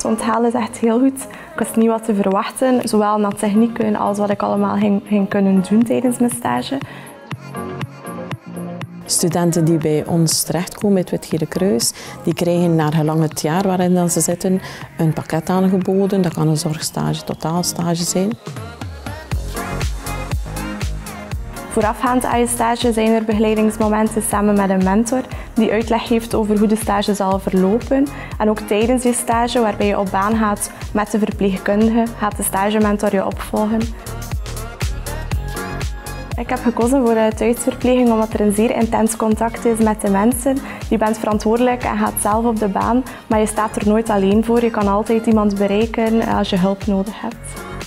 Het onthalen is echt heel goed. Ik wist niet wat te verwachten, zowel naar technieken als wat ik allemaal ging kunnen doen tijdens mijn stage. Studenten die bij ons terechtkomen bij het Wit-Gele Kruis, die krijgen naar gelang het jaar waarin ze zitten een pakket aangeboden. Dat kan een zorgstage, totaalstage zijn. Voorafgaand aan je stage zijn er begeleidingsmomenten samen met een mentor die uitleg geeft over hoe de stage zal verlopen. En ook tijdens je stage, waarbij je op baan gaat met de verpleegkundige, gaat de stagementor je opvolgen. Ik heb gekozen voor thuisverpleging omdat er een zeer intens contact is met de mensen. Je bent verantwoordelijk en gaat zelf op de baan, maar je staat er nooit alleen voor. Je kan altijd iemand bereiken als je hulp nodig hebt.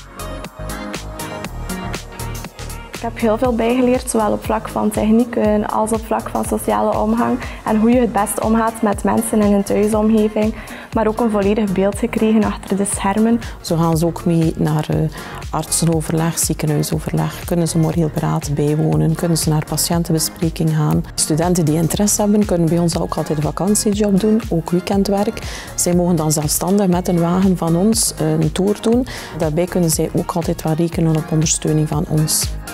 Ik heb heel veel bijgeleerd, zowel op vlak van techniek als op vlak van sociale omgang en hoe je het best omgaat met mensen in een thuisomgeving, maar ook een volledig beeld gekregen achter de schermen. Zo gaan ze ook mee naar artsenoverleg, ziekenhuisoverleg, kunnen ze moreel beraad bijwonen, kunnen ze naar patiëntenbespreking gaan. Studenten die interesse hebben kunnen bij ons ook altijd een vakantiejob doen, ook weekendwerk. Zij mogen dan zelfstandig met een wagen van ons een tour doen. Daarbij kunnen zij ook altijd wel rekenen op ondersteuning van ons.